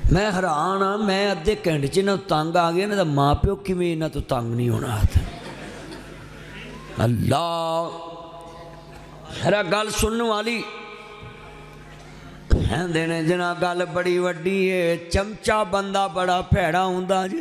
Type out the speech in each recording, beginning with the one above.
मैं हैरान हाँ, मैं अद्धे घंटे च इन्हों तंग आ गया, इन्हों माँ प्यो किवें इन्हों तो तंग नहीं होना। अल्लाह मेरा गल सुनने वाली कहते ने जना गल बड़ी वड्डी है। चमचा बंदा बड़ा भैड़ा हुंदा जी।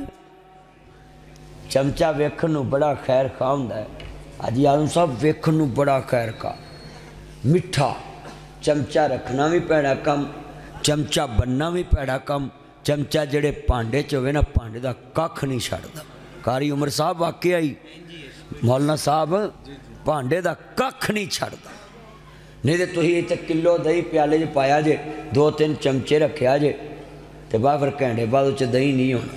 चमचा वेखण नूं बड़ा खैर खा हुंदा है। हाजी आलम साहब वेखण नूं बड़ा खैर खा मिठा। चमचा रखना भी भैड़ा कम, चमचा बनना भी भैड़ा कम। चमचा जेड़े भांडे च होवे ना, भांडे दा कख नहीं छड्डदा। कारी उमर साहब वाकई आई मौलाना साहब भांडे दा कख नहीं छड्डदा। नहीं तो तुसीं इत्थे किलो दही प्याले च पाया जे, 2-3 चमचे रखिया जे तो बाद फिर घंटे बाद उच दही नहीं होना,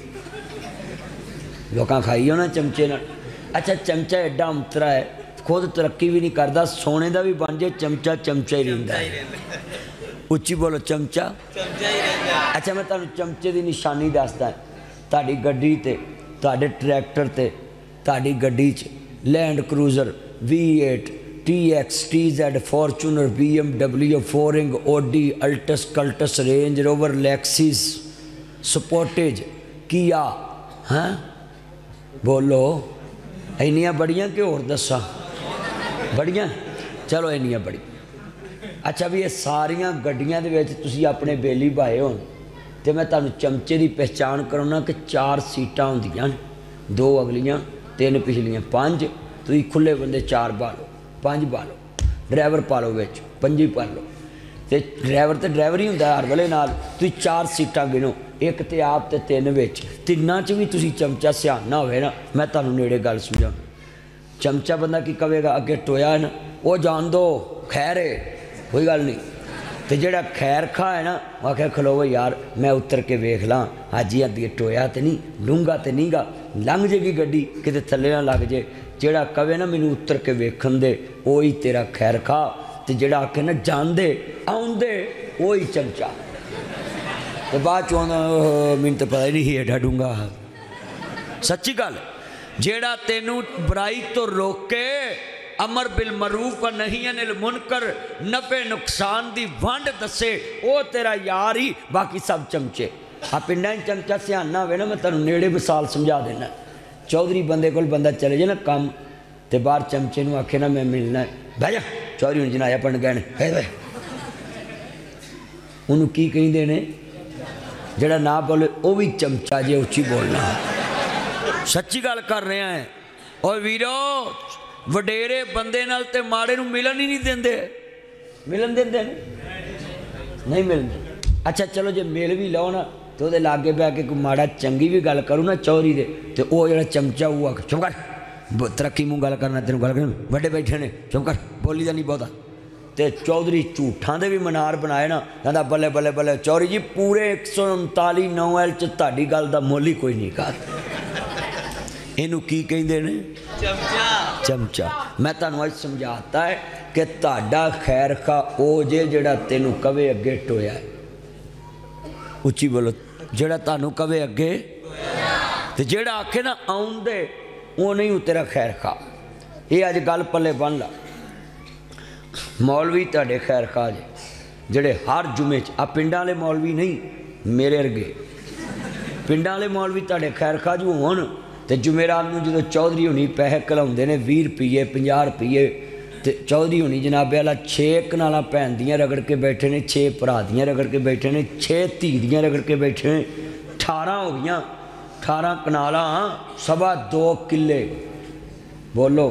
लोकां खाई होना चमचे नाल। अच्छा चमचा एडा अंतरा है, खुद तरक्की भी नहीं करता, सोने का भी बन जाए चमचा चमचा ही रहिंदा है। उच्ची बोलो चमचा चमचा ही रहिंदा। अच्छा मैं तुहानूं चमचे की निशानी दसदा। तुहाडी गड्डी ते, तुहाडे ट्रैक्टर ते, तुहाडी गड्डी च Land Cruiser V8 TX TZ Fortuner BMW फोरिंग Audi Altis Cultus Range Rover Lexus Sportage Kia हैं बोलो इन्नियां बड़ियां कि होर दसा बड़ियां। चलो इन्नियां बड़ी। अच्छा भी ये सारियां गड्डियां दे विच तुसीं अपने बेली भाए होण ते मैं तुहानूं चमचे की पहचान कराउणा कि 4 सीटां हुंदियां, 2 अगलियां 3 पिछलियां 5। तुसीं खुले बंदे 4 पालो, 5 पालो, ड्राइवर पालो विच 5 पालो ते ड्राइवर तो ड्राइवर ही हुंदा हर वेले नाल। तुसीं 4 सीटां गिनो, एक ते आप ते 3 विच, तिन्नां च भी तुसीं चमचा सियाना होवे ना। मैं तुहानूं नेड़े गल समझाउणा। चमचा बंदा की कहेगा अगे टोया है ना, वो जान दो खैर है कोई गल नहीं। तो जेड़ा खैर खा है ना आखे खलोवो यार मैं उतर के वेख ला, हाजी अगे टोया तो नहीं, डूंगा तो नहीं गा, लंघ जेगी गड्डी किते थल्ले ना लग जे। जेड़ा कहे ना मैनू उतर के वेखन दे वो ही तेरा खैर खा, तो जेड़ा आखे ना जांदे आउंदे वो ही चमचा। तो बाद चो मैनू तो पता ही नहीं एडा डूंगा। सच्ची गल जेड़ा तेनू बुराई तो रोके, अमर बिल मरूफ व नहीं अनिल मुनकर, नफे नुकसान दी वंड दसे, वो तेरा यार ही, बाकी सब चमचे। आ पिंडां चमचा सियाना होवे ना, मैं तुहानूं नेड़े मिसाल समझा देना। चौधरी बंदे कोल बंदा चले जाए ना कम ते बाहर चमचे नूं आखे ना मैं मिलना है, बह जा चौधरी हुण जनाया पढ़न गए ने, उन्होंने की कहिंदे ने जेड़ा ना बोले वो भी चमचा जे उच्ची बोलना। सच्ची गल कर रहे हैं। और वीरो वडेरे बंदे नाल ते माड़े नूं मिलन ही नहीं देंदे, मिलन देंदे नहीं मिलते। अच्छा चलो जे मिल भी लो ना तो वो लागे पै के कोई माड़ा चंगी भी गल करूँ ना चौधरी दे, तो वो जो चमचा हुआ चुप कर, तरक्की मूँह गल करना, तेन गल कर बड़े बैठे ने चुप कर, बोली का नहीं बहुता। तो चौधरी झूठां दे भी मनार बनाए ना, कहता बल्ले बल्ले बल्ले चौधरी जी पूरे 139 9L च तुहाडी गल दा मुल ही कोई नहीं कर। इनू की कहिंदे ने चमचा। चमचा मैं तुहानूं अज समझाता है कि तुहाडा खैर खा ओ जे जेड़ा तेनू कवे अगे टोया। उच्ची बोलो जेड़ा तुहानूं कवे अगे, ते जेड़ा आखे ना आउंदे वो नहीं तेरा खैर खा। ये अज गल पल्ले बन ला। मौलवी तुहाडे खैर खा जे जेड़े हर जुमे च, आ पिंडां वाले मौलवी नहीं मेरे अर्गे, पिंडां वाले मौलवी तुहाडे खैर खा जो होण तो जुमेरात नूं जो चौधरी होनी पैसे घलाउंदे ने 20 रुपये 50 रुपये, तो चौधरी होनी जनाबे वाला 6 कनालां भैन दियां रगड़ के बैठे ने, 6 भरा दियां रगड़ के बैठे ने, 6 धी दियां रगड़ के बैठे ने, 18 हो गई, 18 कनालां 2.25 किले। बोलो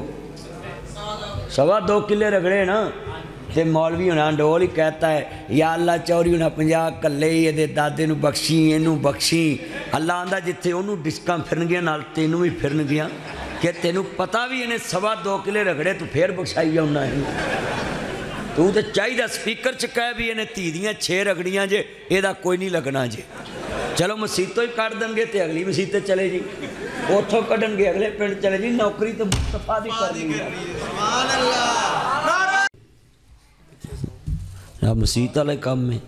2.25 किले रगड़े ना। तो मौलवी होना डोल ही कहता है या अल्लाह चौधरी होना 50 कले ही ये दादे नूं बख्शी, इनू बख्शी। अल्लाह आंदा जिथे उन्होंने डिस्कां फिरनगियां नाल तेनू भी फिरनगियां, कि तेनू पता भी इन्हें 2.25 किले रगड़े तू फिर बख्शाई आउना है। तू तो चाहिए स्पीकर च कह भी इन्हें धी दियां 6 रगड़ियां जे, एदा कोई नहीं लगना जे। चलो मसीतों ही कट देंगे तो अगली मसीत चले जी, उतों कढ़नगे अगले पिंड चले जी, नौकरी तो मुस्तफा दी करनी है। मसीत वाले काम में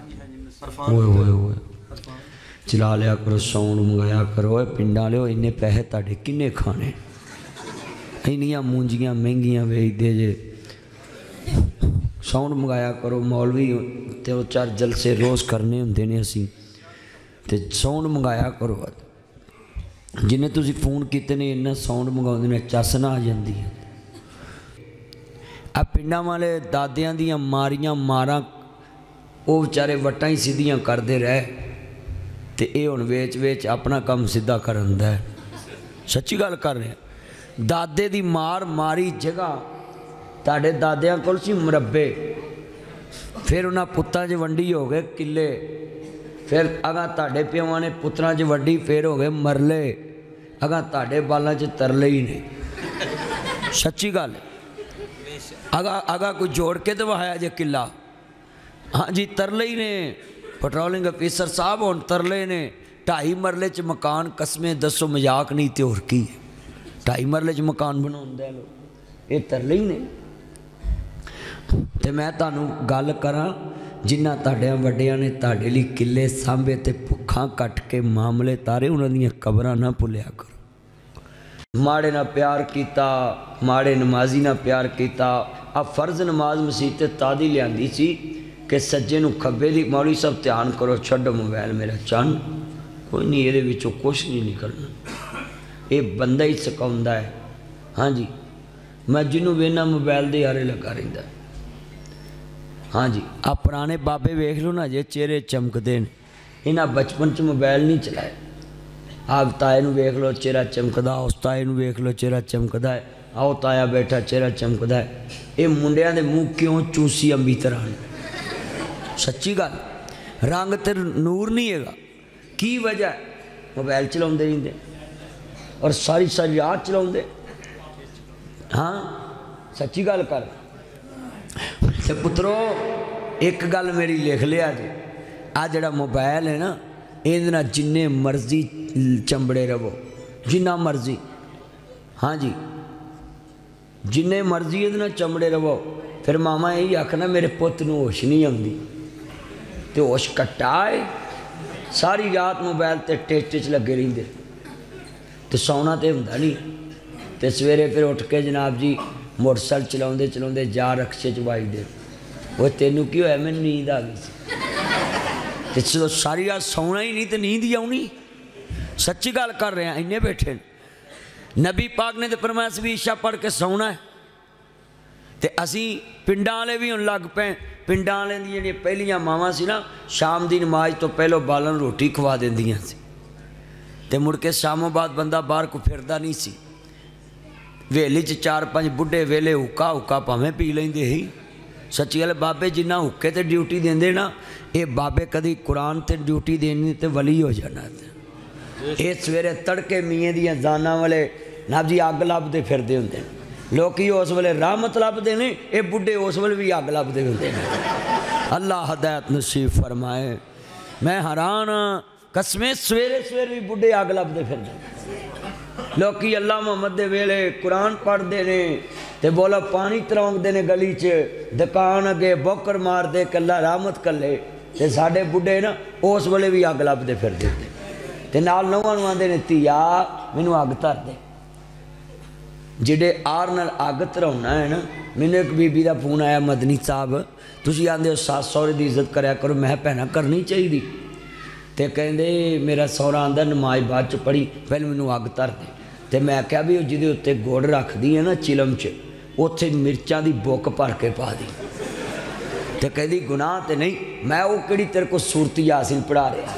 चला लिया करो, साउंड मंगाया करो। पिंडा लियो इन्ने पैसे तुहाडे किन्ने खाने, इन्नियां मूंजियां महंगियां वेचदे जे। साउंड मंगाया करो, मौलवी ते 4 जलसे रोज़ करने हुंदे ने। असीं तो साउंड मंगाया करो। जिन्हें तुसी फोन किए ने इन्ना साउंड मंगाते ने चसना आ जाती है। आ पिंडां वाले दादियां दियां मारियां मारां वो बेचारे वट्टां ही सीधियां करते रहे तो ये हुण वेच वेच अपना काम सीधा करन दा है। सच्ची गल कर रहे हैं। दादे दी मार मारी जगह तुहाडे दादियां कोल सी मुरब्बे, फिर उन्हां पुत्तां च वंडी हो गए किले, फिर अगां तुहाडे प्योआं ने पुत्रां च वंडी फिर हो गए मरले, अगां तुहाडे बालां च तरले ही नहीं। सच्ची गल। अगा कोई जोड़ के दवाया जे किला, हाँ जी तरले ही ने। पेट्रोलिंग ऑफिसर साहब हुण तरले ने। 2.5 मरले च मकान, कसमें दसो मजाक नहीं तो होर की। 2.5 मरले च मकान बनाउंदे लोग, ये तरले ही ने। तो मैं तुहानू गल करा, जिन्हां तुहाडे वड्डियां ने तुहाडे लई किले सांभे ते भुक्खां कट के मामले तारे, उन्हां दीयां कबरां ना भुलिया करो। माड़े नाल प्यार कीता, माड़े नमाजी नाल प्यार कीता। अब फर्ज नमाज मसीत तादी लियांदी सी कि सज्जे नूं खब्बे दी, मौलवी साहब ध्यान करो, छड्डो मोबाइल मेरा चंन कोई नहीं, ये विचों कुछ नहीं निकलना, ये बंदा ही सकाउंदा है। हाँ जी, मैं जिन्हों वेना मोबाइल दे यारे लगा रहिंदा। हाँ जी, आ पुराने बाबे वेख लो ना जे चेहरे चमकते हैं। इन्हें बचपन च मोबाइल नहीं चलाए। आप ताए नूं वेख लो चेहरा चमकदा, उस ताए नूं वेख लो चेहरा चमकदा है, आओ ताया बैठा चेहरा चमकदा है। ये मुंडियां दे मूँह क्यों चूसी अंबी तरह ने? सच्ची गल, रंग ते नूर नहीं है। की वजह? मोबाइल चलाते रहते और सारी सारी रात चलाते। हाँ सच्ची गल कर। तो पुत्रो एक गल मेरी लिख लिया जी, आ जड़ा मोबाइल है ना, ये जिन्ने मर्जी चंबड़े रवो, जिन्ना मर्जी। हाँ जी, जिन्ने मर्जी ये चंबड़े रवो। फिर मामा यही आखना मेरे पुत नूं होश नहीं आती, तो होश कट्टा है। सारी रात मोबाइल ते टेस्ट च लगे रहिंदे, तो सौना तो हुंदा नहीं। तो सवेरे फिर उठ के जनाब जी मोटरसाइकिल चलाते चलाते जा रक्शे च वाजदे, वो तेनू की होया? मैनूं नींद आ गई सी। तो सारी रात सौना ही नहीं तो नींद ही आउणी। सच्ची गल कर रहे हैं, इन्ने बैठे नबी पाक ने तो फरमाया भी ईशा पढ़ के सौना है। तो असी पिंडां वाले भी हुण लग पे। पिंडां वाले दी जिहड़ियां पहलियां मावां सी ना, शाम की नमाज तो पहलों बालन रोटी खवा दिंदियां सी, ते मुड़ के शामों बाद बंदा बाहर को फिरदा नहीं सी। वेली च 4-5 बुढ़े वेले हुक्का हुक्का भावें पी लेंदे ही। सच्ची गल, बाबे जिन्ना हुक्के ते ड्यूटी देंदे ना, ये बाबे कदी कुरान ते ड्यूटी देनी तो वली हो जाना। ये सवेरे तड़के मीए दियां जाना वाले नाब जी अग लभदे फिरदे हुंदे। लोग उस वेले रहमत लभदे ने, ये बुढ़े उस वेले भी अग लभदे हुंदे ने। अल्लाह हदायत नसीब फरमाए। मैं हैरान हाँ, कसमें सवेरे सवेरे भी बुढ़े अग लभदे फिरदे। लोग अल्लाह मुहम्मद दे वेले कुरान पढ़ते ने, ते बोलो पानी तरौंकते ने गली च, दुकान अगे बौकर मारते कल्ला रहमत कल्ले। ते साडे बुढ़े ना उस वेले भी अग लभदे फिरदे, ते नाल नौवां नूं आंदे ने धीआ मैनूं अग धर दे। जिहड़े आर नाल अग धराउणा है ना, मैनूं एक बीबी का फोन आया, मदनी साहब तुसीं आंदे हो सस सौहरे की इज्जत करा करो। मैं भैणा करनी चाहिए। तो कहते मेरा सौहरा आंदा नमाज बाद च पढ़ी, पहले मैनूं अग धर दे। तो मैं आख्या भी जिहदे उत्ते गुड़ रखदी है ना चिलम च, उत्थे मिर्चां दी बुक भर के पा दी। तो कहदी गुनाह तो नहीं, मैं वो किहड़ी तेरे को सूरती यासीन पढ़ा रहा,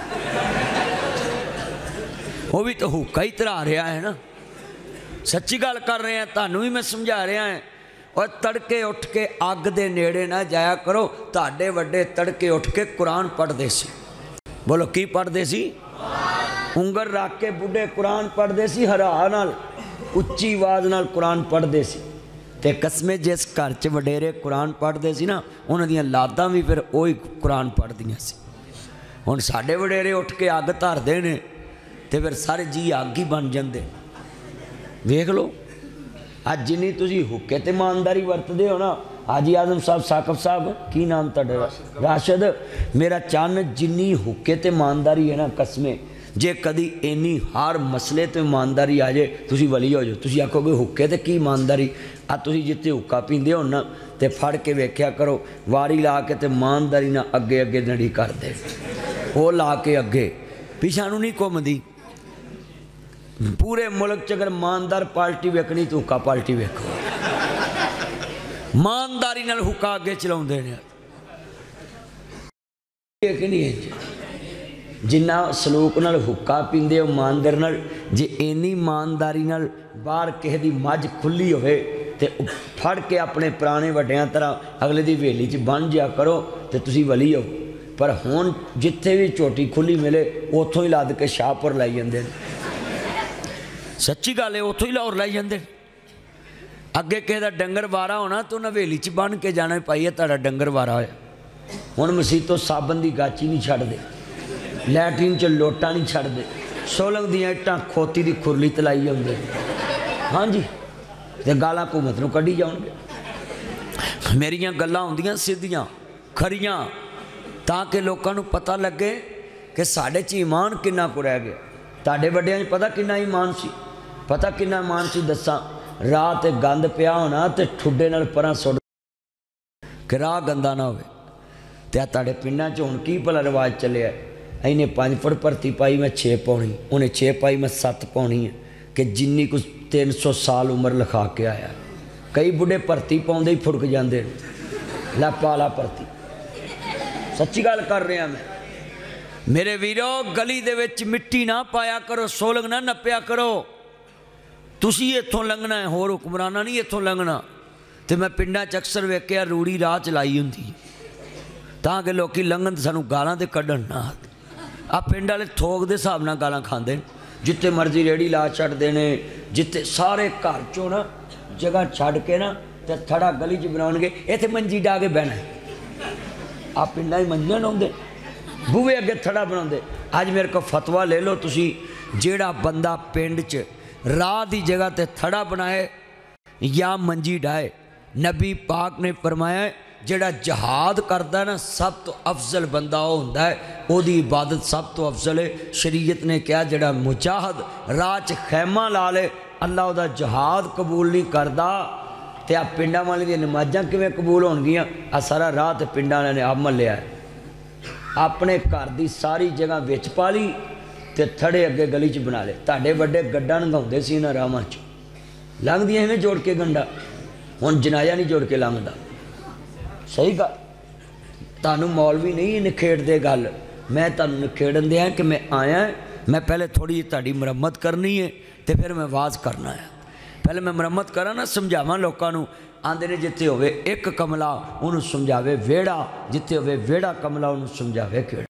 वो भी तो हुक्का ही धरा रहा है ना। सच्ची गल कर रहे हैं, तुहानू भी मैं समझा रहा है। और तड़के उठ के अग दे नेड़े ना जाया करो। तुहाडे वड्डे तड़के उठ के कुरान पढ़ते सी। बोलो की पढ़ते सी? उंगर रख के बुढ़े कुरान पढ़ते सी, हरा नाल उच्ची आवाज़ नाल कुरान पढ़ते सी। ते कसमें जिस घर च वडेरे कुरान पढ़ते सी ना, उन्हां दियां लादां भी फिर वही कुरान पढ़दियां सी। हुण साडे वडेरे उठ के अग धरदे ने, ते फिर सारे जी अग ही बन जाते। वेख लो अज जिन्नी तुसीं हुक्के ते ईमानदारी वरतदे हो ना, हाजी आजम साहब साकफ साहब की नाम तुहाडा? राशिद। मेरा चन्न जिन्नी हुक्के ते ईमानदारी है ना, कसमें जे कदी इन्नी हर मसले तो ईमानदारी आ जाए, तुसीं वली हो जाओ। तुसीं आखोगे हुक्के ते की ईमानदारी? आ तुसीं जित्थे हुक्का पींदे हो ना, ते फड़ के वेख्या करो, वारी ला के ते ईमानदारी ना अगे अगे नड़ी कर दे, वो ला के अगे पिछा नूं नहीं घूमदी। पूरे मुल्क च अगर ईमानदार पार्टी वेखनी तो हुक्का पार्टी वेखो। ईमानदारी नाल हुक्का अगे चलाउंदे ने कि नहीं। जिन्ना सलूक नाल हुक्का पींदे हो ईमानदारी नाल, जे इन्नी ईमानदारी नाल बाहर किसी दी मझ खुली होवे ते फड़ के अपने पुराने वड्डियां तरह अगले दी हवेली च बन जा करो ते तुसीं वली हो। पर हुण जिथे भी झोटी खुली मिले उथों ही लद के शाहपुर लाई जांदे। सच्ची गल है, उथों ही लाहौर लाई जांदे। अगे किसी का डंगर वारा होना तो उन्हें हवेली च बन के जाना, पाई है तुहाडा डंगर वारा होया। हुण मसीतों साबन की गाची नहीं छड्डदे, लैट्रीन च लोटा नहीं छड्डदे, सोलंग दियां इट्टां खोती की खुरली तलाई जांदे। हाँ जी, ते गालां हुकूमत नूं कड्ढी जाउणगे। मेरियां गल्लां हुंदियां सीधियां खरियां ताकि लोकां नूं पता लगे कि साडे च ईमान किन्ना कुछ रह गया। तुहाडे वड्डियां च पता किन्ना ईमान सी, पता किन्ना ईमान सी दसां। राह ते गंद पिया होना ते ठुड्डे नाल परां सुੱਟ कि राह गंदा ना होवे। ते तुहाडे पिंडां च हुण की भला रिवाज चलिया, इन्हें 5 फुट भर्ती पाई मैं 6 पाउणी, उन्हें 6 पाई मैं 7 पाउणी है कि जिन्नी कुछ 300 साल उम्र लिखा के आया। कई बुढ़े भर्ती पाउंदे ही फुड़क जाते, लै पाला भर्ती। सच्ची गल कर रहा मैं। मेरे वीरो, गली दे विच मिट्टी ना पाया करो, सोलंग ना नप्पिया करो। तुसी इत्थों लंघना है, होर हुक्मराना नहीं इत्थों लंघना। तो मैं पिंडां च अक्सर वेखिया रूड़ी राह चलाई हुंदी ताकि लोग लंघन सानू गालां ते कड्ढण ना। आ पिंड वाले थोक दे हिसाब नाल गालां खांदे, जिथे मर्जी रेहड़ी ला छड्डदे ने, जिथे सारे घर चों ना जगह छड्ड के ना ते थड़ा गली च बनाउणगे, इत्थे मंजी डा के बहना। आ पिंडां च मंजियां लाउंदे, बूहे अगे थड़ा बनाउंदे। अज मेरे को फतवा ले लो तुसी, जेड़ा बंदा पिंड च राह दी जगह ते थड़ा बनाए या मंजी डाए, नबी पाक ने फरमाया जेड़ा जहाद करदा ना सब तो अफजल बंदा वो हुंदा है, ओदी इबादत सब तो अफजल है। शरीयत ने कहा जेड़ा मुजाहिद राह च खैमा ला ले, अल्लाह उहदा जहाद कबूल नहीं करदा। ते आ पिंडां वाले दी नमाज़ां किवें कबूल होणगियां? आ सारा राह ते पिंडां वाले ने आप मल्लिया है। अपने घर दी सारी जगह विच पा ली ते थड़े अगे गली च बना ले। तुहाडे वड्डे गड्डा नंगाउंदे सी इन्हां राहां च, लंघदियां इवें जोड़ के गंडा। हुण जनाजा नहीं जोड़ के लंघदा। सही गल, तुहानूं मौलवी नहीं निखेड़दे गल, मैं तुहानूं निखेड़न दिया कि मैं आया, मैं पहले थोड़ी तुहाडी मुरम्मत करनी है तो फिर मैं वाज करना है। पहले मैं मुरम्मत करा ना, समझावां लोकां नूं। आंदे ने जिथे होवे एक कमला उन्होंने समझावे वेड़ा, जिथे होवे वेड़ा कमला उन्होंने समझावे खेड़ा।